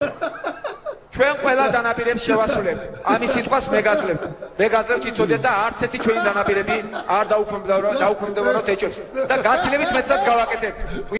ჩვენ ყველა დანაპირებს შევასრულებთ. ამის სიტყვას მე გაძლევთ. მე გაძლევთ იცოდეთ და არც ერთი ჩვენი დანაპირები არ დაუქვემდებაროთ ეჭვებს და გაცილებით მეტსაც გავაკეთებთ.